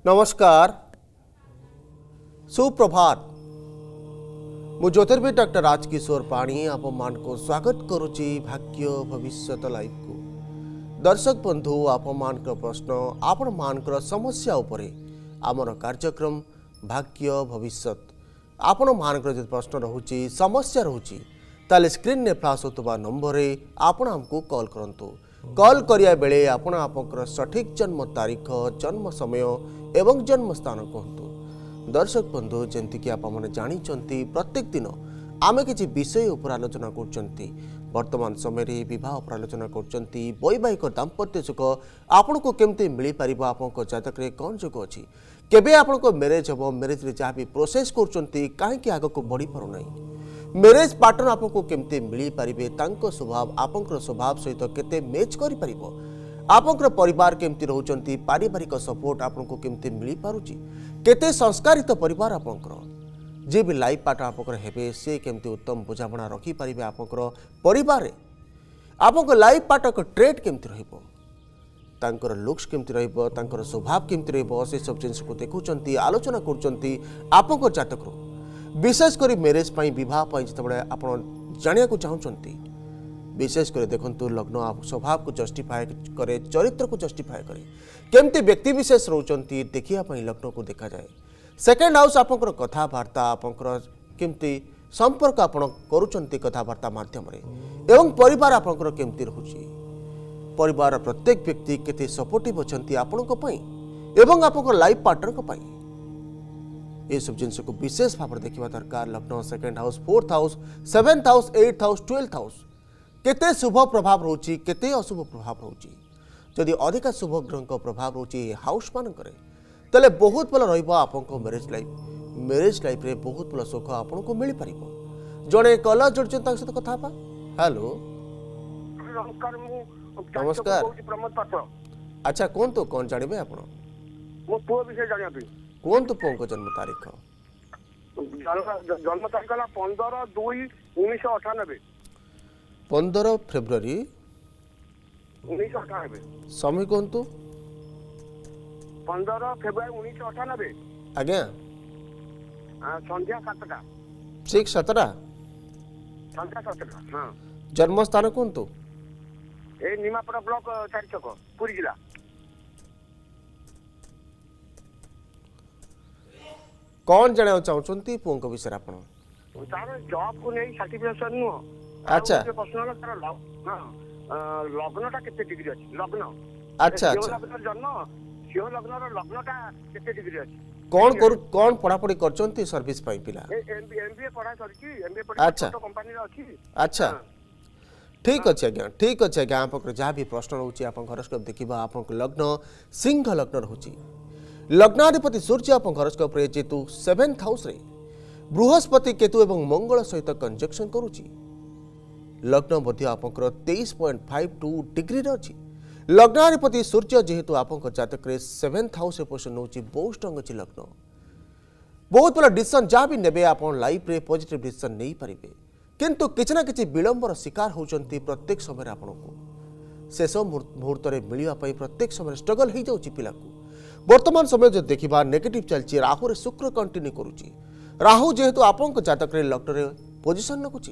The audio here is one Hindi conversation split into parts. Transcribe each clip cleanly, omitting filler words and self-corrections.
नमस्कार सुप्रभात मु ज्योतिर्विद डॉक्टर राजकिशोर पाणी आपण मान को स्वागत करुची भाग्य भविष्यत लाइव को। दर्शक बंधु आपण मान को प्रश्न आपण मान को समस्या उपरे आमर कार्यक्रम भाग्य भविष्यत आपण मान को प्रश्न रहुची समस्या रहुची ताले स्क्रीन ने फ्लैश होतबा नंबर रे आपण हमको कॉल करंतु। कॉल करिया बेले आपण आपनकर सठिक जन्म तारीख जन्म समय एवं जन्म स्थान कहतु। दर्शक बंधु जंती कि आप माने जानी चंती प्रत्येक दिन आमे किछि विषय उपर आलोचना करचंती। वर्तमान समय रे विवाह उपर आलोचना करचंती। वैवाहिक दाम्पत्य सुख आपन को केमते मिली परिबो आपन को जातक रे कोन जोग अछि केबे आपन को मैरिज हबो मैरिज रे जा भी प्रोसेस करचंती काहे कि आगो को बढ़ी पारो नै मैरिज पार्टनर आपको केमते मिली पारिबे तांको स्वभाव आपनकर स्वभाव सहित केते मैच करि परिबो आपनकर परिवार केमती रहउचंती पारिवारिक सपोर्ट आपनको केमते मिली पारुची केते संस्कारित परिवार आपनकर जे भी लाइफ पार्टनर आपनकर हेबे से केमती उत्तम बुझाबणा रखी पारिबे आपनकर परिवार रे आपनकर लाइफ पार्टनर को ट्रेड केमती रहिबो तांकर लुक्स केमती रहिबो तांकर स्वभाव केमती रहिबो से सब जिंस को देखुचंती आलोचना करचंती आपनकर जातक रो विशेषकर मैरिज विवाह जिते आप जाना चाहते विशेषकर देखु लग्न स्वभाव को जस्टिफाए करे चरित्र को जस्टिफाए करे केमती व्यक्ति विशेष रोचंती देखापी लग्न को देखा जाए। सेकेंड हाउस आपंकर कथबार्ता आपंकर केमती संपर्क आप कथबार्ता माध्यम एवं परिवार आपंकर केमती रोचे परिवार प्रत्येक व्यक्ति केते सपोर्टिव अच्छी आपण एवं आपंकर लाइफ पार्टनर ये सब जिन को विशेष भाव में देखा दरकार। लग्न second house fourth house seventh house eighth house twelfth house केते शुभ प्रभाव रोची केते अशुभ प्रभाव रोची जदि अधिका शुभ ग्रह प्रभाव रोची हाउस मानक तेले बहुत भल रहिबो आपनको मैरिज लाइफ रे बहुत भल सुख आपनको मिल पारिबो। जड़े कल जोड़छन ताक सहित कथा बा। हेलो नमस्कार अच्छा कौन तो कौन जानबे आपण मो पुओ विषय जानिया पे कौन तो पुओ को जन्म तारीख ला 15/2/1998 15 फेब्रुआरी 1998 समय कौन तो 15 फेब्रुआरी 1998 आज्ञा संध्या 7टा ठीक 7टा संध्या 7टा हां जन्म स्थान कौन तो ए निमापड़ा ब्लॉक 4 छक पुरी जिला कौन जाना चाहते पुओं विषय आप जॉब को नहीं सर्टिफिकेशन नु अच्छा पर्सनल तार लग्नटा केते डिग्री अछि लग्न अच्छा अच्छा लग्न जन्म सियो लग्न रो लग्नटा केते डिग्री अछि कौन पढ़ा पढ़ी करचंती सर्विस पाई पिला एमबीए पढ़ा करछि एमबीए पढ़ा अच्छा कंपनी रे अछि अच्छा ठीक अच्छे आज्ञा ठीक अच्छे आज्ञा आप जहाँ भी प्रश्न रोचे आप हॉरोस्कोप देखा आप लग्न सिंह लग्न रोचे लग्नाधिपति सूर्य आप हॉरोस्कोप रे जेतु 7th हाउस रे बृहस्पति केतु एवं मंगल सहित कंजक्शन करुची लग्न मध्य आपंकर 23.52 डिग्री रे अछि लग्नाधिपति सूर्य जेहेतु आपंकर जातक रे 7th हाउस रे पोजिशन होची बहुत स्ट्रांग अछि लग्न बहुत बड़ा डिसीजन जहाँ भी नेबे आप लाइफ रे पॉजिटिव डिसीजन नहीं पारिबे किंतु किछि ना किछि विलंबर शिकार होचंती प्रत्येक समय आपनको शेष मुहूर्त में मिलवा प्रत्येक समय स्ट्रगल हो जाउची पिला को वर्तमान समय जो देखा नेगेटिव चलती राहु रे शुक्र कंटिन्यू करुच्ची राहु जेहेतु आपंक जातक रे लग्न रे पोजिशन रखुची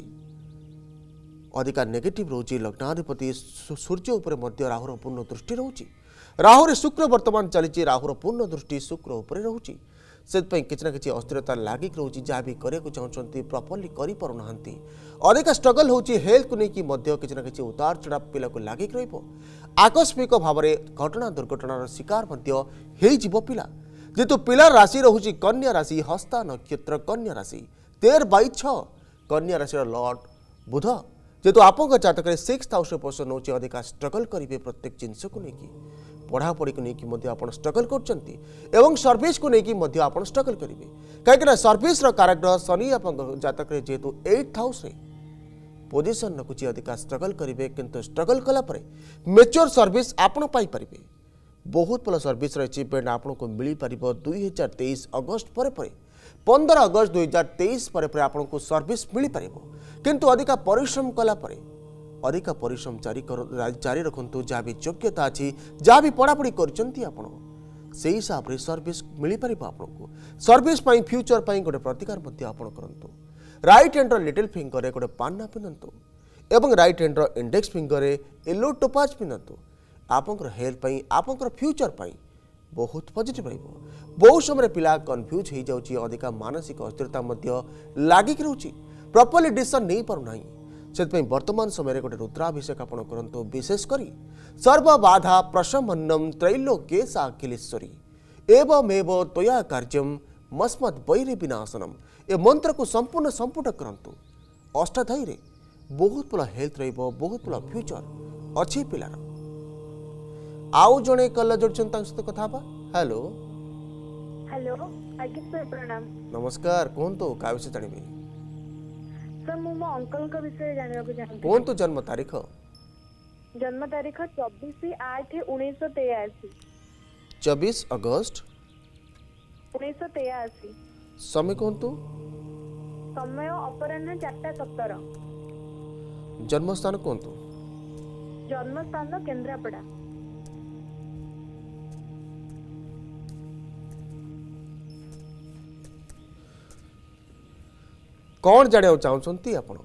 अधिका नेगेटिव रोची लग्नाधिपति सूर्य उपर मध्य राहुर पूर्ण दृष्टि रोची राहु रे शुक्र वर्तमान चली राहुर पूर्ण दृष्टि शुक्र उपर रोची से किसी ना कि अस्थिरता लागिक रोची जहाँ भी करने चाहते प्रॉपर्ली कर पारना अधिक स्ट्रगल होची हेल्थ को लेकिन किसी ना कि उतार चढ़ा पिला को लागिक रहिबो आकस्मिक भाव में घटना दुर्घटनार शिकार पिला जेतु पिला राशि रोची कन्या राशि हस्ता नक्षत्र कन्या राशि 13/6 कन्या राशि लॉर्ड बुध जेतु आपंक जातक 6th हाउस पोषण होची अधिका स्ट्रगल करेंगे प्रत्येक जिनस को लेकिन पढ़ापढ़ी को लेकिन आप स्ट्रगल कर सर्विस को लेकिन आप स्ट्रगल करेंगे कहीं सर्विस कारक शनि आप जातक जेहेतु 8th हाउस पोजिशन रखुची अधिका स्ट्रगल करेंगे किंतु स्ट्रगल कलापर मेच्योर सर्विस आपड़ पाइपर बहुत भल सर्विस अचिवमेंट आपको मिल पार 2023 अगस्त पर 15 अगस्त 2023 पर आपको सर्विस मिल पार किंतु अधिका परिश्रम कलापर अधिक परिश्रम जारी रखु जहाँ भी योग्यता अच्छी जहाँ भी पढ़ापढ़ी कर से हिसाब से सर्विस मिल पार आपको सर्विस फ्यूचर गोटे प्रतिकार आपण करंतु राइट हैंड लिटिल फिंगर रे गोटे पान्ना पिंधतु एवं राइट हैंड इंडेक्स फिंगर रे येलो टोपाज पिंधतु आपंकर हेल्थ आपंकर फ्यूचर बहुत पॉजिटिव रहिबो। बहुत समय पिला कंफ्यूज हो जाउची अधिका मानसिक अस्थिरता लागिक रहउची प्रॉपर्ली डिसीजन नहीं पारु नाही से वर्तमान समय गोटे रुद्राभिषेक आपण करंतु विशेष करी सर्व बाधा प्रशमन्नम त्रैलोक्ये साखिलेश्वरी एवमेव त्वया कार्यम मस्मत् वैरि विनाशनम ए मंत्र को संपूर्ण संपुट करंतु अष्टाध्यायी रे बहुत भल हेल्थ रहिबो बहुत भल फ्यूचर अच्छी पिलार आउ जणे कल जोडछन तांग सहित कथा बा। हेलो हेलो आज्ञा सर प्रणाम। नमस्कार कोनतो का विषय जानिबे सर मो अंकल का विषय जानबा को चाहते कोनतो जन्म तारीख 24/8/1983 24 अगस्त 1983 समय कोनतो समय अपराह्न 4:17 जन्म स्थान कोनतो जन्म स्थान केंद्रापड़ा कौन जाने चाहते आपण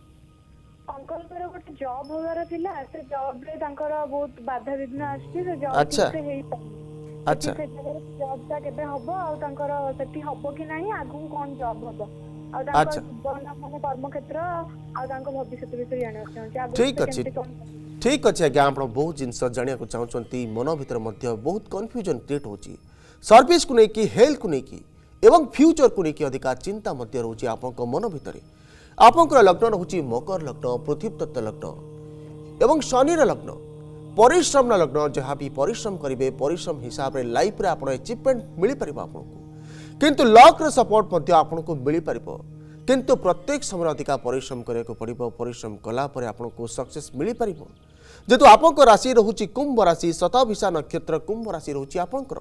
अंकल पर गोटे जॉब होगार थिला से जॉब रे तांकर बहुत बाधा विघ्न आछि से जॉब अच्छा। से हेई अच्छा से जॉब ता केबे हबो आ तांकर सेठी हबो कि नाही आगु कोन जॉब हबो आ अच्छा। तांकर जीवन माने कर्म क्षेत्र आ तांकर भविष्य विषय जाने चाहछि आगु ठीक अछि ठीक अछि आज्ञा आपण बहुत जिंस जानिया को चाहछंती मन भीतर मध्य बहुत कंफ्यूजन क्रिएट होची सर्विस को नै कि हेल्थ को नै कि एवं फ्यूचर को लेकिन अधिका चिंता मध्य रोची आपन मन भितर आपंकर लग्न रोची मकर लग्न पृथ्वी तत्व लग्न एवं शनि लग्न परिश्रम लग्न जहाँ भी परिश्रम करेंगे परिश्रम हिसाब से लाइफ रे आपण अचिवमेंट मिल पार आपको किंतु लक रे सपोर्ट मध्य आपको मिल पार किंतु प्रत्येक समय अधिका परिश्रम करने पड़ो परिश्रम कला आपको सक्सेस मिल पार जेतु आपंक राशि रोची कुंभ राशि शतभिषा नक्षत्र कुंभ राशि रोची आपंकर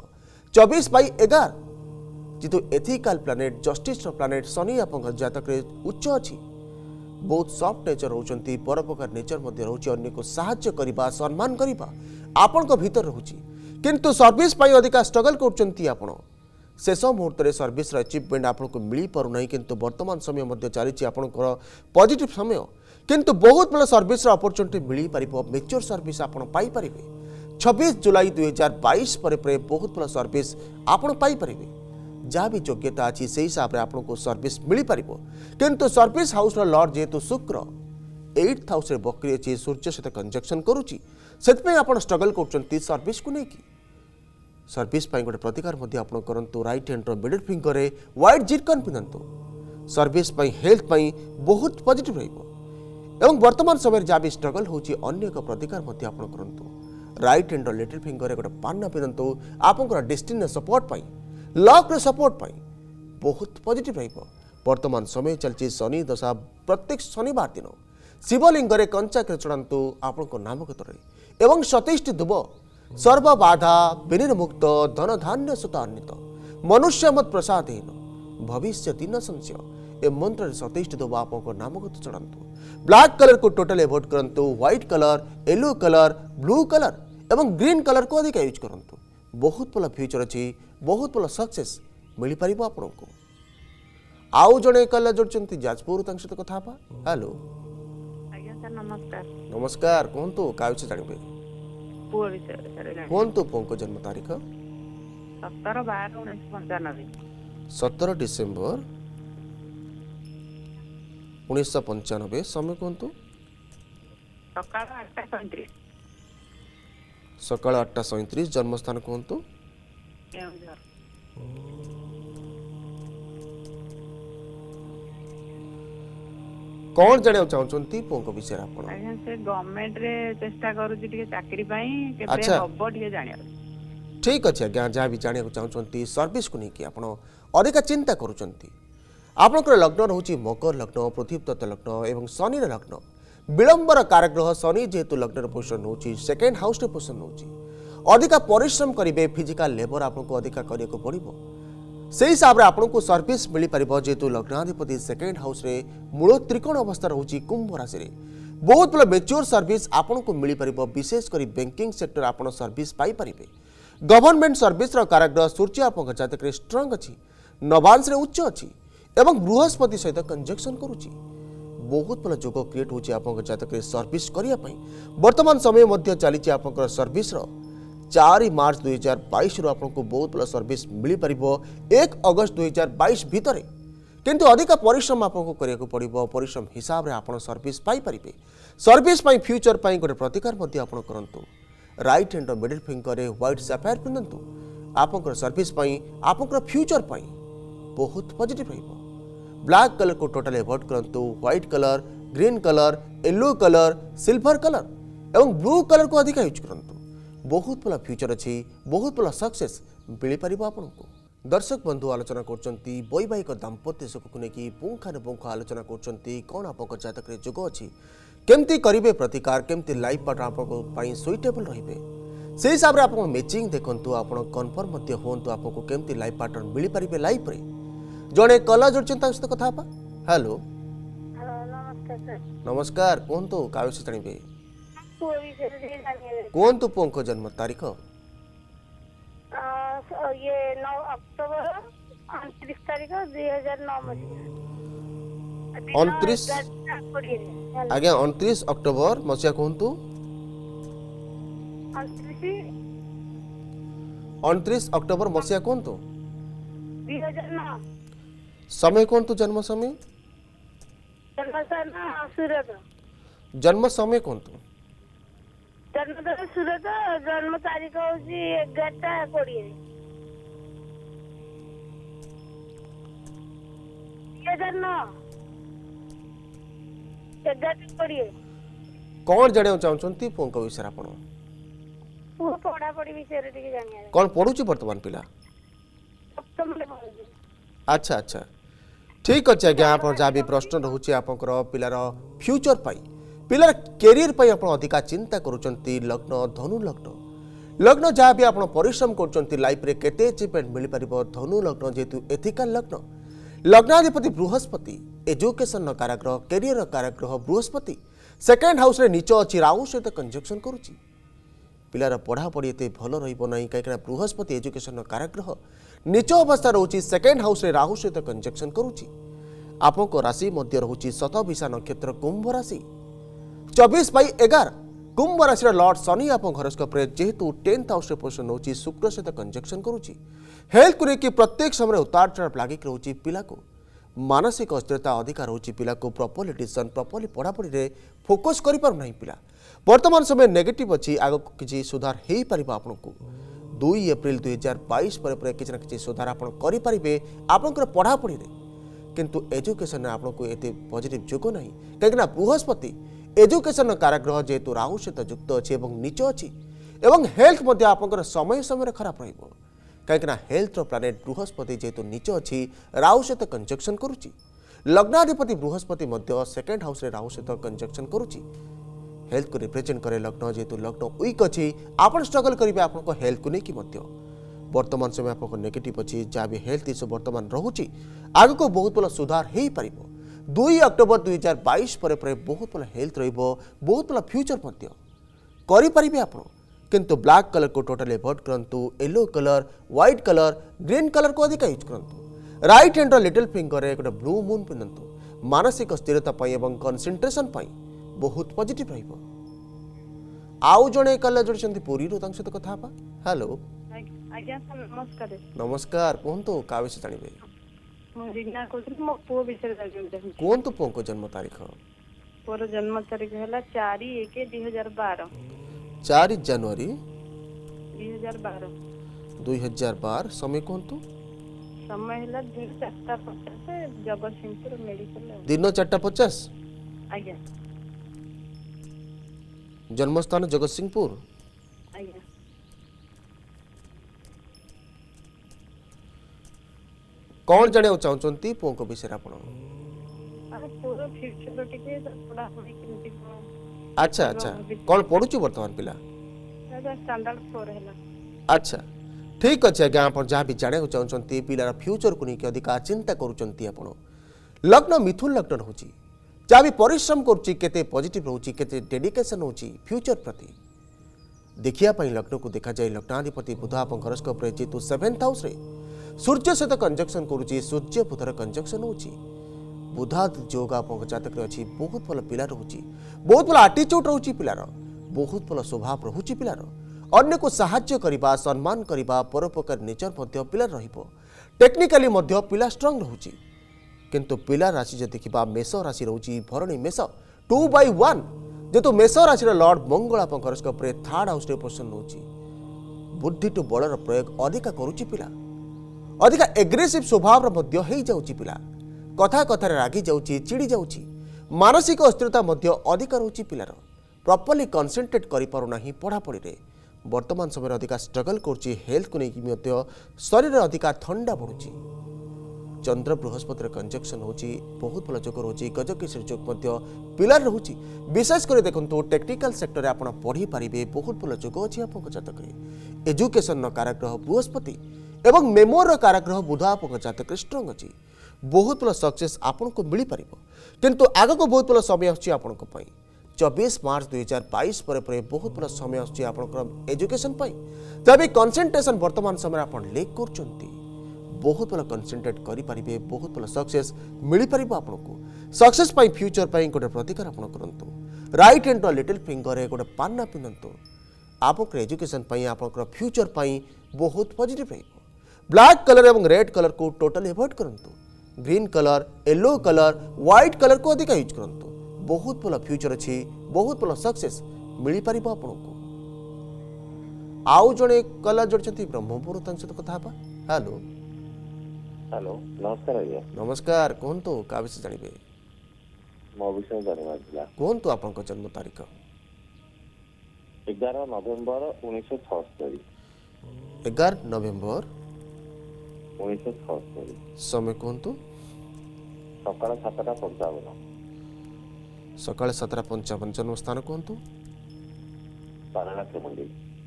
24/11 जेतु ethical planet justice planet Shani आप जातक उच्च अच्छी बहुत सॉफ्ट नेचर रोचंती परोपकार नेचर मध्य रोची अन्य को सहाय्य करबा सम्मान करबा आपण को भीतर रोची किंतु सर्विस पाई अधिका स्ट्रगल करचंती आपण शेष मुहूर्त रे सर्विस रे अचीवमेंट आपण को मिली पारु नहीं किंतु वर्तमान समय मध्य चली आपणकर पॉजिटिव समय किंतु बहुत बड़ा सर्विस अपॉर्चुनिटी मिली पारिबो मैच्योर सर्विस आपण पाई परिबे 26 जुलाई 2022 पर बहुत बड़ा सर्विस आपण पाई परिबे जहाँ भी योग्यता अच्छी से हिसाब से आपको सर्विस मिल पार किंतु सर्विस हाउस लॉर्ड जेहेतु शुक्र 8th हाउस बकरी अच्छी सूर्य सहित कंजक्शन करुच्ची से आप स्ट्रगल कर सर्विस को लेकिन सर्विस गोटे प्रतिकार करूँ राइट हैंड मिडिल फिंगर रे व्हाइट जिरकन पिंधतु सर्विस हेल्थ बहुत पॉजिटिव एवं वर्तमान समय जहाँ भी स्ट्रगल होची अन्य एक प्रतिकार करूँ राइट हैंड लिटिल फिंगर रे गोटे पान्ना पिंधतु आपंकर डेस्टिनी सपोर्ट लक रे सपोर्ट बहुत पॉजिटिव वर्तमान समय चलती शनि दशा प्रत्येक शनिवार दिन शिवलिंग रे कंचा के चढ़ातु आपण नाम क्षेत्र एवं 27 दुब सर्व बाधा विनिर्मुक्त धन धान्य सुत अन्वित मनुष्य मत प्रसादेन भविष्य दिन संशय ए मंत्र 27 दुब आपण नाम क्षेत्र चढ़ातु ब्लैक कलर को टोटल एवॉइड करंतु white colour yellow colour blue colour एवं ग्रीन कलर को अधिक यूज करंतु बहुत भल फ्यूचर अच्छी बहुत भल सक्सेस मिल पार आपको आउ जड़े कल जोड़ते जाजपुर सहित कथा हेलो आज्ञा सर नमस्कार। नमस्कार कहतु क्या विषय जानवे पुओ विषय कहतु पुओ को जन्म तारीख 17/12/1995 17 डिसेम्बर 1995 समय कहतु सकाळ 8:37 जन्मस्थान कहतु कौन जानिया चाहछंती पोंको विषय आपण आज्ञा से गवर्नमेंट रे चेष्टा करूची टिके चाकरी पई केबे अच्छा। हबो टिके जानिया ठीक अच्छे आज्ञा जहाँ भी जानिया चाहछंती सर्विस को लेकिन आपण अधिक चिंता करूछंती आपनकर लग्न रोची मकर लग्न पृथ्वी तत्व लग्न एवं शनि लग्न विलंबर कारग्रह शनि जेहेतु लग्न पोषण होची सेकेंड हाउस रे पोषण होची अधिका परिश्रम करेंगे फिजिकल लेबर आपको अधिका करने को पड़ो से हिसाब से आपको सर्विस मिल पार जेहेतु लग्नाधिपति सेकेंड हाउस रे मूल त्रिकोण अवस्था रोची कुंभ राशि रे बहुत बड़ा मेच्योर सर्विस आपको मिल पार विशेषकर बैंकिंग सेक्टर आप सर्विस पाई पारे गवर्नमेंट सर्विस कारक सूर्य आप जातक स्ट्रंग अच्छी नवांश उच्च अच्छी एवं बृहस्पति सहित कंजक्शन करुच्ची बहुत भल जोग क्रिएट होची आप जातक सर्विस करने वर्तमान समय मध्य चली आप सर्विस 4 मार्च 2022 रु आपको बहुत भल सर्विस मिल पार 1 अगस्त 2022 भितर किंतु अधिक परिश्रम आपको करने पड़ो परिश्रम हिसाब से आप सर्विस पाइपर सर्विस फ्यूचर गोटे प्रतिकार करूँ राइट हैंड मिडिल फिंगर रे व्हाइट सैफायर पिंधतु आप सर्विस आप फ्यूचर बहुत पॉजिटिव रहिबो ब्लैक कलर को टोटल अवॉइड करंतु white colour green colour yellow colour silver colour एवं ब्लू कलर को अधिक यूज करंतु बहुत भला फ्यूचर अच्छी बहुत भला सक्सेस मिल पार आपको दर्शक बंधु आलोचना करछंती वैवाहिक दाम्पत्य सुख को लेकिन पुंखानुपुंख आलोचना करछंती कौन आप जातक जोग अच्छी केमती करेंगे प्रतिकार केमती लाइफ पार्टनर आप सुइटेबल रहिबे से हिसाब से आप मैचिंग देखंतु आप कन्फर्म हूँ आपको केमती लाइफ पार्टनर मिल पारे लाइफ रे जड़े कला जोड़ते सहित कथा हेलो नमस्कार कहतु क्या विषय जानवे कहतु पुओं जन्म तारीख ये 9 अक्टोबर 29 तारीख 2009 29 आज्ञा 29 अक्टोबर मसीहा कहतु 29 अक्टोबर मसीहा कहतु 2009 समय कहतु जन्म समय जन्म समय कहतु जन्म सूरत जन्म तारीख हूँ 11/20 11/20 कौन जाना चाहते पुओं विषय आप पढ़ापढ़ी विषय कौन पढ़ुची वर्तमान पिला अच्छा अच्छा ठीक अच्छे आज्ञा आप जहाँ भी प्रश्न रोचे आप पिलार फ्यूचर पिलार कैरियर आप अधिका चिंता करुँच लग्न धनु लग्न लग्न जहाँ भी आप परिश्रम कर लाइफ रे केते अचीवमेंट मिल पार धनु लग्न जेहेतु एथिकल लग्न लग्नाधिपति बृहस्पति एजुकेशन काराग्रह कैरियर काराग्रह बृहस्पति सेकेंड हाउस रे नीच अच्छी राहु सहित कंजक्शन करुच्ची पिलार पढ़ापढ़ी एत भल रही कहीं बृहस्पति एजुकेशन काराग्रह नीच अवस्था रोची सेकेंड हाउस रे राहु सहित कंजक्शन करुच्ची आपको राशि मध्य रोची शतभिषा नक्षत्र कुंभ राशि 24/11 कुंभ राशि लॉर्ड शनि आप हॉरोस्कोप रे जेहेतु 10th हाउस रे पोजिशन होची शुक्र सहित कंजक्शन करुच्ची हेल्थ को लेकिन प्रत्येक समय उतार चढ़ाव लागिक रोची पिला को मानसिक अस्थिरता अधिकार होची पिला को प्रॉपर्ली डिसीजन प्रॉपर्ली पढ़ापढ़ी रे फोकस करि पार नहीं पिला वर्तमान समय नेगेटिव अच्छी आग किसी सुधार हो पार आपको 2 एप्रिल 2022 पर किसी ना किसी सुधार आप करेंगे आपंकर पढ़ापढ़ी रे किंतु एजुकेशन आपको एत पॉजिटिव जोग ना कहीं बृहस्पति एजुकेशन काराग्रह जेहेतु राहु सहित युक्त अच्छी नीच अच्छी हेल्थ आपंकर समय समय खराब रही कहीं हेल्थ प्लानेट बृहस्पति जेहेतु नीच अच्छी राहु सहित कंजक्शन करुच्ची लग्नाधिपति बृहस्पति सेकेंड हाउस रे राहु सहित कंजक्शन करुच्ची हेल्थ को रिप्रेजेंट करे लग्न जेहेतु लग्न वीक अच्छी आप स्ट्रगल करेंगे आपको हेल्थ को लेकिन वर्तमान समय आपको नेगेटिव अच्छी जहाँ भी हेल्थ इश्यू वर्तमान रोचे आग को बहुत भल सुधार हो पार 2 अक्टोबर 2022 पर बहुत भल हेल्थ बहुत भल फ्यूचर करेंगे आप किंतु ब्लैक कलर को टोटली अवॉइड करंतु yellow colour white colour green colour को अधिक यूज करंतु राइट हैंड लिटिल फिंगर रे गोटे ब्लू मून पिंधतु मानसिक स्थिरता एवं कंसंट्रेशन बहुत पॉजिटिव रहिबो आउ जणे कला जोड़छंती पूरी रो तांग सहित कथा बा हेलो आज्ञा नमस्कार नमस्कार कोनतो का विषय जानिबे मो रिना कोथि मो पो विषय जानिबे कोनतो पो को जन्म तारीख पोर जन्म तारीख हला 4/1/2012 4 जनवरी 2012 समय कोनतो समय हला दिन 4:50 जगतसिंहपुर मेडिकल दिन 4:50 आज्ञा जन्मस्थान जगतसिंहपुर आज्ञा कौन जाने चाहते पुओं को विषय आप पूरा फ्यूचर टिके थोड़ा होई किंती अच्छा अच्छा कौन पढ़ुची वर्तमान पिला स्टैंडर्ड 4 हैला अच्छा ठीक अच्छे आज्ञा आप जहाँ भी जाना चाहते पिलार फ्यूचर को लेकिन अधिक चिंता करुँच लग्न मिथुन लग्न होची जहाँ भी परिश्रम करुच्ची केते पॉजिटिव रोची केते डेडिकेशन होची फ्यूचर प्रति देखिया लग्न को देखा जाए लग्नाधिपति बुध आप हरोस्कोप जेतु 7th हाउस रे सूर्य सहित कंजक्शन करुच्ची सूर्य बुधर कंजक्शन होची बुधा जोग आप जातक अच्छी बहुत भल पिला रोचे बहुत भल आटीट्यूड रोचे पिलार बहुत भल स्वभाव रोचे पिलार अन्य को साहाय्य करने सम्मान करने परोपकार नेचर पिला रहिबो टेक्निकाली पिला स्ट्रांग रोचे किंतु पिला राशि जो देखा मेष राशि रोची भरणी मेष 2/1 जेतु मेष राशि लॉर्ड मंगल आप हरोस्कोप 3rd हाउस रे पोजिशन होची बुद्धि टू बलर प्रयोग अधिका करुची पिला अधिका एग्रेसिव स्वभाव जाउची पिला कथा कथार रागी जाउची चिड़ी जाउची मानसिक अस्थिरता अधिक रोची पिलार प्रॉपर्ली कॉन्सेंट्रेट करि पारु नाही पढ़ापढ़ी रे वर्तमान समय अधिका स्ट्रगल करुची हेल्थ को लेकिन शरीर अधिका ठंडा पड़ुची चंद्र बृहस्पति कंजक्शन होची बहुत भल जोग रोची गजकेशरी जोग पिलार रोची विशेषकर देखो टेक्निकल सेक्टर आप पढ़ी पारे बहुत भल जोग अच्छी आप जातक एजुकेशन कारग्रह बृहस्पति एवं मेमोर कारग्रह बुध आप जातक स्ट्रंग अच्छी बहुत भल सक्सेस आपन को मिल पार किंतु आग को बहुत भल समय आसपण 24 मार्च 2022 पर बहुत भल समय आसपण एजुकेशन जब कनसेंट्रेशन वर्तमान समय आप लेक कर बहुत भल कनसेंट्रेट करें बहुत भल सक्सेस मिल पार आपको सक्सेस फ्यूचर गोटे प्रतिकार आप करूँ राइट हैंड लिटिल फिंगर गोटे पान्ना पिंधतु आप एजुकेशन आप फ्यूचर बहुत पॉजिटिव रहिबो ब्लैक कलर एवं रेड कलर को टोटल एवॉइड करंतु green colour yellow colour white colour को अधिक यूज करंतु बहुत भल फ्यूचर अच्छी बहुत भल सक्सेस मिल पार आपको आउ जड़े कलर जोड़ी ब्रह्मपुर सहित कथा हेलो हेलो नमस्कार आज्ञा नमस्कार कहतु क्या विषय जानवे मो विषय जानवा कहतु आप जन्म तारीख 11 नवेम्बर 1976 11 नवेम्बर 1976 समय कहतु सकाळ 7:55 सकाळ 7:55 जन्म स्थान कहतु पारनाथ मंडी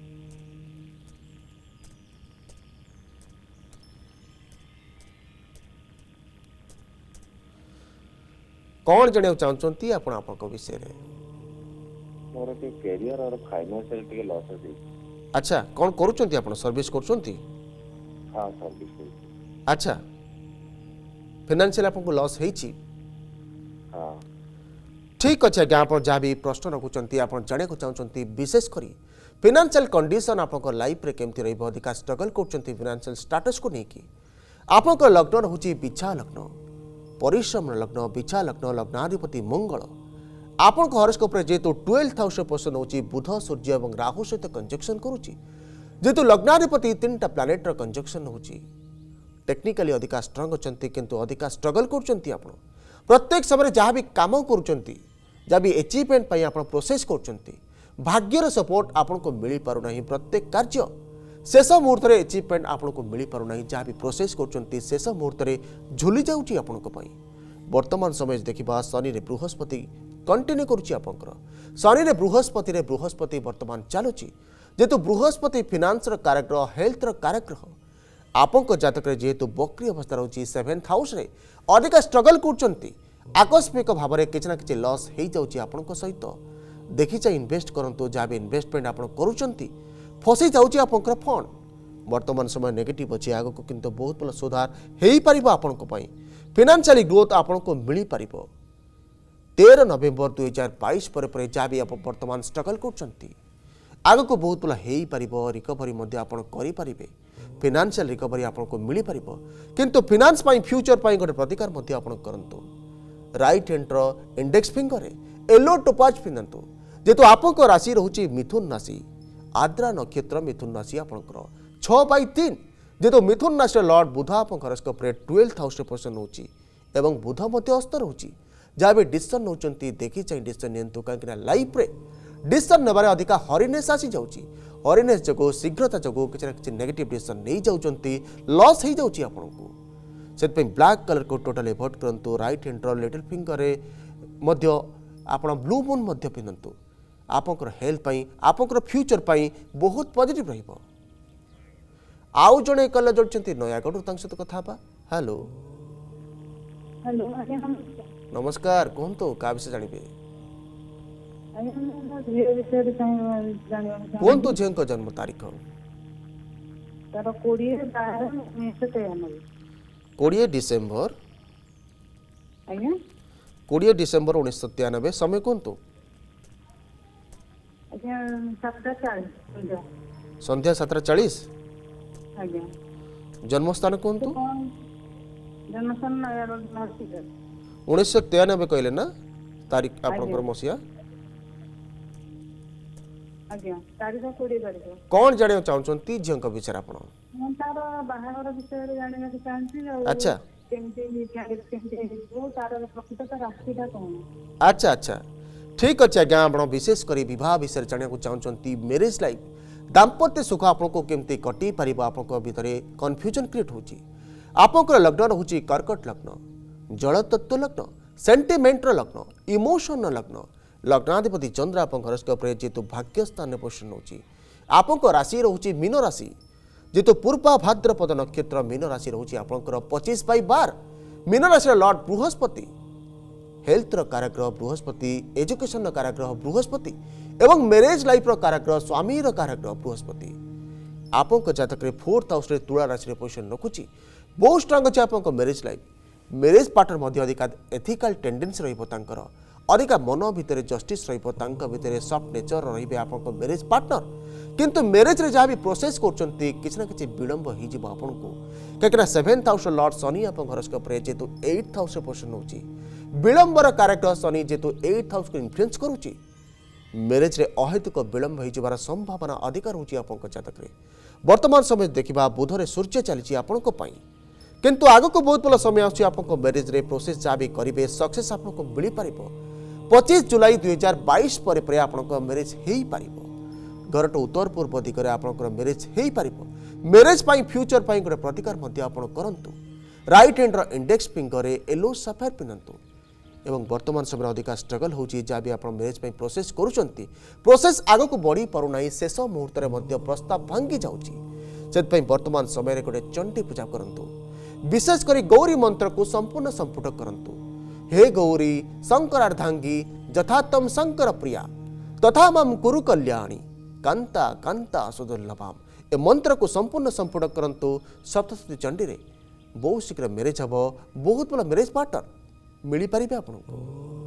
कौन जाना चाहते आप विषय रे मोर के कैरियर और फाइनेंशियल टिके लॉस है अच्छा कौन करूचंती आप सर्विस करूचंती हां सर्विस अच्छा फाइनेंशियल आपको लॉस हेची हां ठीक अच्छे आज्ञा आप जहाँ भी प्रश्न रखुंट आप जाना चाहते विशेष कर फाइनेंशियल कंडीशन आप लाइफ रे केमती रहिबो अधिका स्ट्रगल कर फाइनेंशियल स्टेटस को लेकिन आप लग्न रोचे बिछा लग्न परिश्रम लग्न बिछा लग्न लग्नाधिपति मंगल आपण हरोस्कोप जेहेतु 12th हाउस पोजिशन होची बुध सूर्य और राहु सहित कंजक्शन करुच्ची जेहेतु लग्नाधिपति 3टा प्लानेटर कंजक्शन होची टेक्निकाली अधिका स्ट्रंग अच्छी किंतु अधिका स्ट्रगल कर प्रत्येक समय जहाँ भी कम कर भी एचिवमेंट आप प्रोसेस कर भाग्यर सपोर्ट आपन को मिल पारना प्रत्येक कार्य शेष मुहूर्त में एचिवमेंट आपको मिल पारना जहाँ भी प्रोसेस कर शेष मुहूर्त में झुली जाऊँगी आपण वर्तमान समय देखा शनि रे बृहस्पति कंटिन्यू करुँच शनि बृहस्पति बृहस्पति वर्तमान चलुची जेहेतु बृहस्पति फिनान्स कारग्रह हेल्थ कारग्रह आपण जातक जेहेतु बक्री अवस्था रोचे 7th हाउस रे अधिक स्ट्रगल कर आकस्मिक भाव में किसी ना कि लॉस हो जाऊँगी आपण सहित देखी चाहिए इन्वेस्ट करूँ जहाँ भी इन्वेस्टमेंट आप करुँच फसी जाऊँगी आप फंड वर्तमान समय नेगेटिव अच्छी आगक किंतु बहुत भल सुधार हो पार आपण फाइनेंशियली ग्रोथ आपन को मिल पार 13 नवेम्बर 2022 पर जहाँ भी आप वर्तमान स्ट्रगल कर आगक बहुत भल हो पार रिकवरी आप करें फाइनेंशियल रिकवरी आपको मिल पार किंतु फाइनेंस फ्यूचर गोटे प्रतिकार करूँ राइट हैंड्र इंडेक्स फिंगर येलो टोपाज पिंधतु जेहेतु आप राशि रोचे मिथुन राशि आद्रा नक्षत्र मिथुन राशि आपंकर 6/3 जेहेतु मिथुन राशि लॉर्ड बुध आप हरोस्कोप 12th हाउस पोजिशन होची एवं बुध अस्त रोची जहाँ भी डिसीजन नौकरी देखी चाहिए डिसीजन नियंतु कहीं लाइफ रे डिसीजन नेबारे अधिका हरिनेस आसी जाउची हरिनेस जगो शीघ्रता जगो किसी ना किसी नेगेटिव डिसीजन नहीं जाउचंती लॉस हो जाउची आपनको से ब्लैक कलर को टोटल एवॉइड करंतु राइट हैंड लिटिल फिंगर मध्य आपण ब्लू मून मध्य पिंधतु आपंकर हेल्थ पाई आपंकर फ्यूचर पाई बहुत पॉजिटिव रहिबो आउ जणे कल जोड़चंती नयागढ़ तांग सहित कथा बा हेलो हेलो नमस्कार कहंतु का विषय जानिबे ଆଜ୍ଞା ମୁଁ ମୋ ଝିଅ ବିଷୟରେ ଜାଣିବାକୁ ଚାହୁଁଛି। କୁହନ୍ତୁ ଝିଅଙ୍କ ଜନ୍ମ ତାରିଖ। ତାର 20/12/1993। 20 ଡିସେମ୍ବର ଆଜ୍ଞା 20 ଡିସେମ୍ବର 1993। ସମୟ କୁହନ୍ତୁ। ଆଜ୍ଞା 7:40 ସନ୍ଧ୍ୟା। ସନ୍ଧ୍ୟା 7:40। ଆଜ୍ଞା ଜନ୍ମସ୍ଥାନ କୁହନ୍ତୁ। କଣ ଜନ୍ମସ୍ଥାନ ନୟାଗଡ଼ ନରସିଂହ। 1993 କହିଲେ ନା ତାରିଖ ଆପଣଙ୍କର ମସିହା। ଆଜ୍ଞା ତାରିଖ 20 ତାରିଖ। କ'ଣ ଜାଣିବାକୁ ଚାହୁଁଛନ୍ତି ଝିଅଙ୍କ ବିଷୟରେ ଆପଣ? ମୁଁ ତାର ବାହାଘର ବିଷୟରେ ଜାଣିବାକୁ ଚାହୁଁଛି। ଆଉ ଆଚ୍ଛା କେମିତି ହେଇଯିବ ତାର ପ୍ରକୃତ ରାଶିଟା କଣ? ଆଚ୍ଛା ଆଚ୍ଛା ଠିକ୍ ଅଛି ଆଜ୍ଞା। ଆପଣ ବିଶେଷ କରି ବିବାହ ବିଷୟରେ ଜାଣିବାକୁ ଚାହୁଁଛନ୍ତି। ମ୍ୟାରେଜ୍ ଲାଇଫ୍ ଦାମ୍ପତ୍ୟ ସୁଖ ଆପଣଙ୍କୁ କେମିତି କଟି ପାରିବ ଆପଣଙ୍କ ଭିତରେ କନଫ୍ୟୁଜନ୍ କ୍ରିଏଟ୍ ହେଉଛି। ଆପଣଙ୍କର ଲଗ୍ନ ରହୁଛି କର୍କଟ ଲଗ୍ନ, ଜଳତତ୍ତ୍ୱ ଲଗ୍ନ, ସେଣ୍ଟିମେଣ୍ଟର ଲଗ୍ନ, ଇମୋସନର ଲଗ୍ନ। ଲଗ୍ନାଧିପତି ଚନ୍ଦ୍ର ଆପଣଙ୍କ ହରସ୍କୋପରେ ଯେହେତୁ ଭାଗ୍ୟ ସ୍ଥାନରେ ପୋଷଣ ହେଉଛି। ଆପଣଙ୍କ ରାଶି ରହୁଛି ମୀନ ରାଶି। ଯେହେତୁ ପୂର୍ବା ଭାଦ୍ରପଦ ନକ୍ଷତ୍ର ମୀନ ରାଶି ରହୁଛି ଆପଣଙ୍କର 25/12। ମୀନ ରାଶିର ଲର୍ଡ ବୃହସ୍ପତି, ହେଲ୍ଥର କାରଗ୍ରହ ବୃହସ୍ପତି, ଏଜୁକେସନର କାରଗ୍ରହ ବୃହସ୍ପତି ଏବଂ ମ୍ୟାରେଜ୍ ଲାଇଫ୍ର କାରଗ୍ରହ ସ୍ୱାମୀର କାରଗ୍ରହ ବୃହସ୍ପତି। ଆପଣଙ୍କ ଜାତକରେ 4th ହାଉସ୍ରେ ତୁଳା ରାଶିରେ ପୋଜିସନ୍ ରଖୁଛି। ବହୁତ ଷ୍ଟ୍ରଙ୍ଗ ଅଛି ଆପଣଙ୍କ ମ୍ୟାରେଜ୍ ଲାଇଫ୍। ମ୍ୟାରେଜ୍ ପାର୍ଟନର ମଧ୍ୟ ଅଧିକା ଏଥିକାଲ୍ ଟେଣ୍ଡେନ୍ସି ରହିବ ତାଙ୍କର, ଅଧିକା ମନ ଭିତରେ ଜଷ୍ଟିସ୍ ରହିବ, ତାଙ୍କ ଭିତରେ ସଫ୍ଟ ନେଚର ରହିବେ ଆପଣଙ୍କ ମ୍ୟାରେଜ୍ ପାର୍ଟନର। କିନ୍ତୁ ମ୍ୟାରେଜ୍ରେ ଯାହା ବି ପ୍ରୋସେସ୍ କରୁଛନ୍ତି କିଛି ନା କିଛି ବିଳମ୍ବ ହେଇଯିବ ଆପଣଙ୍କୁ। କାହିଁକିନା 7th ହାଉସ୍ର ଲର୍ଡ ଶନି ଆପଣଙ୍କ ହରସ୍କୋପରେ ଯେହେତୁ 8th ହାଉସ୍ରେ ପୋଜିସନ୍ ହେଉଛି। ବିଳମ୍ବର କାରକ ଶନି ଯେହେତୁ 8th ହାଉସ୍କୁ ଇନଫ୍ଲୁଏନ୍ସ କରୁଛି, ମ୍ୟାରେଜ୍ରେ ଅହେତୁକ ବିଳମ୍ବ ହୋଇଯିବାର ସମ୍ଭାବନା ଅଧିକ ରହୁଛି ଆପଣଙ୍କ ଜାତକରେ। ବର୍ତ୍ତମାନ ସମୟ ଦେଖିବା ବୁଧରେ ସୂର୍ଯ୍ୟ ଚାଲିଛି ଆପଣଙ୍କ ପାଇଁ। କିନ୍ତୁ ଆଗକୁ ବହୁତ ଭଲ ସମୟ ଆସୁଛି ଆପଣଙ୍କ ମ୍ୟାରେଜ୍ରେ ପ୍ରୋସେସ୍ ଯାହା ବି କରିବେ ସକ୍ସେସ୍ ଆପଣଙ୍କୁ ମିଳିପାରିବ। 25 ଜୁଲାଇ 2022 ପରେ ପରେ ଆପଣଙ୍କ ମ୍ୟାରେଜ୍ ହେଇପାରିବ। ଘରଠୁ ଉତ୍ତର ପୂର୍ବ ଦିଗରେ ଆପଣଙ୍କର ମ୍ୟାରେଜ୍ ହେଇପାରିବ। ମ୍ୟାରେଜ୍ ପାଇଁ ଫ୍ୟୁଚର ପାଇଁ ଗୋଟେ ପ୍ରତିକାର ମଧ୍ୟ ଆପଣ କରନ୍ତୁ। ରାଇଟ୍ ହ୍ୟାଣ୍ଡର ଇଣ୍ଡେକ୍ସ ଫିଙ୍ଗରରେ ୟେଲୋ ସାଫାୟାର ପିନ୍ଧନ୍ତୁ। ଏବଂ ବର୍ତ୍ତମାନ ସମୟରେ ଅଧିକା ଷ୍ଟ୍ରଗଲ୍ ହେଉଛି ଯାହା ବି ଆପଣ ମ୍ୟାରେଜ୍ ପାଇଁ ପ୍ରୋସେସ୍ କରୁଛନ୍ତି, ପ୍ରୋସେସ୍ ଆଗକୁ ବଢ଼ି ପାରୁନାହିଁ। ଶେଷ ମୁହୂର୍ତ୍ତରେ ମଧ୍ୟ ପ୍ରସ୍ତାବ ଭାଙ୍ଗି ଯାଉଛି। ସେଥିପାଇଁ ବର୍ତ୍ତମାନ ସମୟରେ ଗୋଟେ ଚଣ୍ଡୀ ପୂଜା କରନ୍ତୁ। ବିଶେଷ କରି ଗୌରୀ ମନ୍ତ୍ରକୁ ସମ୍ପୂର୍ଣ୍ଣ ସମ୍ପୁଟ କରନ୍ତୁ। ହେ ଗୌରୀ ଶଙ୍କରାର୍ଦ୍ଧାଙ୍ଗୀ ଯଥାତମ ଶଙ୍କର ପ୍ରିୟା ତଥା ମାମ୍ କୁରୁ କଲ୍ୟାଣୀ କାନ୍ତା କାନ୍ତା ସୁଦୁର୍ଲଭାମ୍। ଏ ମନ୍ତ୍ରକୁ ସମ୍ପୂର୍ଣ୍ଣ ସମ୍ପୁଟ କରନ୍ତୁ ସପ୍ତଶତୀ ଚଣ୍ଡୀରେ। ବହୁତ ଶୀଘ୍ର ମ୍ୟାରେଜ୍ ହେବ। ବହୁତ ଭଲ ମ୍ୟାରେଜ୍ ପାର୍ଟନର ମିଳିପାରିବେ ଆପଣଙ୍କୁ।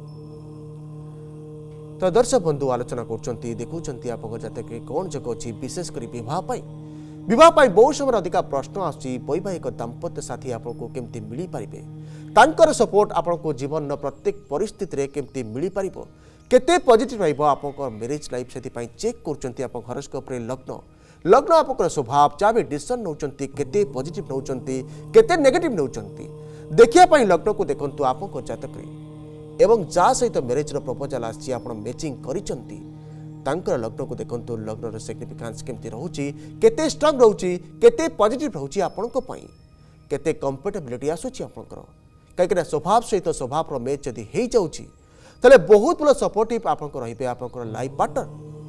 ତ ଦର୍ଶକ ବନ୍ଧୁ ଆଲୋଚନା କରୁଛନ୍ତି, ଦେଖୁଛନ୍ତି ଆପଣଙ୍କ ଜାତକରେ କ'ଣ ଯୋଗ ଅଛି ବିଶେଷ କରି ବିବାହ ପାଇଁ। ବିବାହ ପାଇଁ ବହୁତ ସମୟରେ ଅଧିକା ପ୍ରଶ୍ନ ଆସୁଛି। ବୈବାହିକ ଦାମ୍ପତ୍ୟ ସାଥୀ ଆପଣଙ୍କୁ କେମିତି ମିଳିପାରିବେ, ତାଙ୍କର ସପୋର୍ଟ ଆପଣଙ୍କୁ ଜୀବନର ପ୍ରତ୍ୟେକ ପରିସ୍ଥିତିରେ କେମିତି ମିଳିପାରିବ, କେତେ ପଜିଟିଭ୍ ରହିବ ଆପଣଙ୍କ ମ୍ୟାରେଜ୍ ଲାଇଫ୍, ସେଥିପାଇଁ ଚେକ୍ କରୁଛନ୍ତି ଆପଣଙ୍କ ହରସ୍କୋପରେ ଲଗ୍ନ। ଲଗ୍ନ ଆପଣଙ୍କର ସ୍ୱଭାବ ଯାହା ବି ଡିସିସନ୍ ନେଉଛନ୍ତି କେତେ ପଜିଟିଭ୍ ନେଉଛନ୍ତି, କେତେ ନେଗେଟିଭ୍ ନେଉଛନ୍ତି ଦେଖିବା ପାଇଁ ଲଗ୍ନକୁ ଦେଖନ୍ତୁ ଆପଣଙ୍କ ଜାତକରେ। ଏବଂ ଯାହା ସହିତ ମ୍ୟାରେଜ୍ର ପ୍ରପୋଜାଲ୍ ଆସିଛି ଆପଣ ମ୍ୟାଚିଂ କରିଛନ୍ତି ତାଙ୍କର ଲଗ୍ନକୁ ଦେଖନ୍ତୁ। ଲଗ୍ନର ସିଗ୍ନିଫିକାନ୍ସ କେମିତି ରହୁଛି, କେତେ ଷ୍ଟ୍ରଙ୍ଗ ରହୁଛି, କେତେ ପଜିଟିଭ୍ ରହୁଛି ଆପଣଙ୍କ ପାଇଁ, କେତେ କମ୍ଫର୍ଟେବିଲିଟି ଆସୁଛି ଆପଣଙ୍କର। କାହିଁକିନା ସ୍ୱଭାବ ସହିତ ସ୍ୱଭାବର ମ୍ୟାଚ୍ ଯଦି ହେଇଯାଉଛି ତାହେଲେ ବହୁତ ଭଲ ସପୋର୍ଟିଭ୍ ଆପଣଙ୍କ ରହିବେ ଆପଣଙ୍କର ଲାଇଫ୍ ପାର୍ଟନର।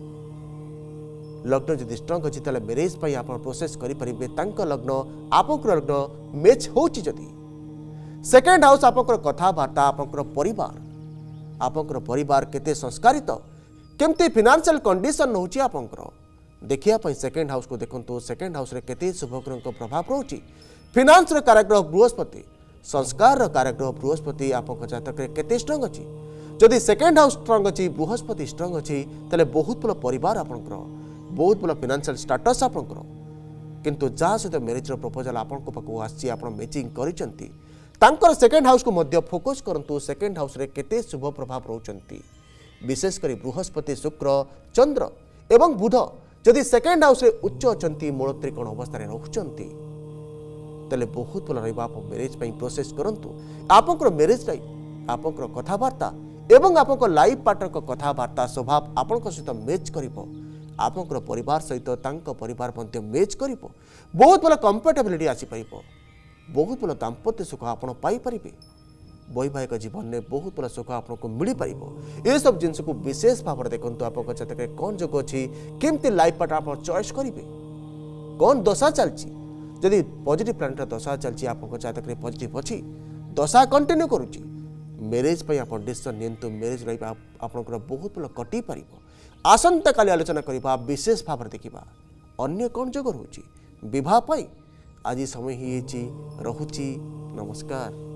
ଲଗ୍ନ ଯଦି ଷ୍ଟ୍ରଙ୍ଗ ଅଛି ତାହେଲେ ମ୍ୟାରେଜ୍ ପାଇଁ ଆପଣ ପ୍ରୋସେସ୍ କରିପାରିବେ। ତାଙ୍କ ଲଗ୍ନ ଆପଣଙ୍କର ଲଗ୍ନ ମ୍ୟାଚ୍ ହେଉଛି ଯଦି। ସେକେଣ୍ଡ ହାଉସ୍ ଆପଣଙ୍କର କଥାବାର୍ତ୍ତା, ଆପଣଙ୍କର ପରିବାର କେତେ ସଂସ୍କାରିତ, କେମିତି ଫିନାନ୍ସିଆଲ କଣ୍ଡିସନ୍ ରହୁଛି ଆପଣଙ୍କର ଦେଖିବା ପାଇଁ ସେକେଣ୍ଡ ହାଉସ୍କୁ ଦେଖନ୍ତୁ। ସେକେଣ୍ଡ ହାଉସ୍ରେ କେତେ ଶୁଭଗ୍ରହଙ୍କ ପ୍ରଭାବ ରହୁଛି। ଫିନାନ୍ସର କାରଗ୍ରହ ବୃହସ୍ପତି, ସଂସ୍କାରର କାରଗ୍ରହ ବୃହସ୍ପତି ଆପଣଙ୍କ ଜାତକରେ କେତେ ଷ୍ଟ୍ରଙ୍ଗ ଅଛି। ଯଦି ସେକେଣ୍ଡ ହାଉସ୍ ଷ୍ଟ୍ରଙ୍ଗ ଅଛି, ବୃହସ୍ପତି ଷ୍ଟ୍ରଙ୍ଗ ଅଛି, ତାହେଲେ ବହୁତ ଭଲ ପରିବାର ଆପଣଙ୍କର, ବହୁତ ଭଲ ଫିନାନ୍ସିଆଲ ଷ୍ଟାଟସ୍ ଆପଣଙ୍କର। କିନ୍ତୁ ଯାହା ସହିତ ମ୍ୟାରେଜ୍ର ପ୍ରପୋଜାଲ୍ ଆପଣଙ୍କ ପାଖକୁ ଆସିଛି ଆପଣ ମ୍ୟାଚିଂ କରିଛନ୍ତି ତାଙ୍କର ସେକେଣ୍ଡ ହାଉସ୍କୁ ମଧ୍ୟ ଫୋକସ୍ କରନ୍ତୁ। ସେକେଣ୍ଡ ହାଉସ୍ରେ କେତେ ଶୁଭ ପ୍ରଭାବ ରହୁଛନ୍ତି। ବିଶେଷ କରି ବୃହସ୍ପତି, ଶୁକ୍ର, ଚନ୍ଦ୍ର ଏବଂ ବୁଧ ଯଦି ସେକେଣ୍ଡ ହାଉସ୍ରେ ଉଚ୍ଚ ଅଛନ୍ତି, ମୂଳ ତ୍ରିକୋଣ ଅବସ୍ଥାରେ ରହୁଛନ୍ତି ତାହେଲେ ବହୁତ ଭଲ ରହିବ। ଆପଣ ମ୍ୟାରେଜ୍ ପାଇଁ ପ୍ରୋସେସ୍ କରନ୍ତୁ। ଆପଣଙ୍କର ମ୍ୟାରେଜ୍ ଲାଇଫ୍, ଆପଣଙ୍କର କଥାବାର୍ତ୍ତା ଏବଂ ଆପଣଙ୍କ ଲାଇଫ୍ ପାର୍ଟନରଙ୍କ କଥାବାର୍ତ୍ତା ସ୍ୱଭାବ ଆପଣଙ୍କ ସହିତ ମ୍ୟାଚ୍ କରିବ। ଆପଣଙ୍କର ପରିବାର ସହିତ ତାଙ୍କ ପରିବାର ମଧ୍ୟ ମ୍ୟାଚ୍ କରିବ। ବହୁତ ଭଲ କମ୍ଫର୍ଟେବିଲିଟି ଆସିପାରିବ। ବହୁତ ଭଲ ଦାମ୍ପତ୍ୟ ସୁଖ ଆପଣ ପାଇପାରିବେ। ବୈବାହିକ ଜୀବନରେ ବହୁତ ଭଲ ସୁଖ ଆପଣଙ୍କୁ ମିଳିପାରିବ। ଏସବୁ ଜିନିଷକୁ ବିଶେଷ ଭାବରେ ଦେଖନ୍ତୁ ଆପଣଙ୍କ ଜାତକରେ କ'ଣ ଯୋଗ ଅଛି, କେମିତି ଲାଇଫ୍ ପାର୍ଟନର ଆପଣ ଚଏସ୍ କରିବେ, କ'ଣ ଦଶା ଚାଲିଛି। ଯଦି ପଜିଟିଭ୍ ପ୍ଲାନେଟ୍ର ଦଶା ଚାଲିଛି ଆପଣଙ୍କ ଜାତକରେ ପଜିଟିଭ୍ ଅଛି, ଦଶା କଣ୍ଟିନ୍ୟୁ କରୁଛି, मैरेज पे आप डिसीजन नियंतु मैरेज लाइफ आपनकर बहुत भल कटि पार आसंता काली आलोचना करबा विशेष भाव देखा अन्य कौन जोग रोचे बह आज समय ही रहुची नमस्कार।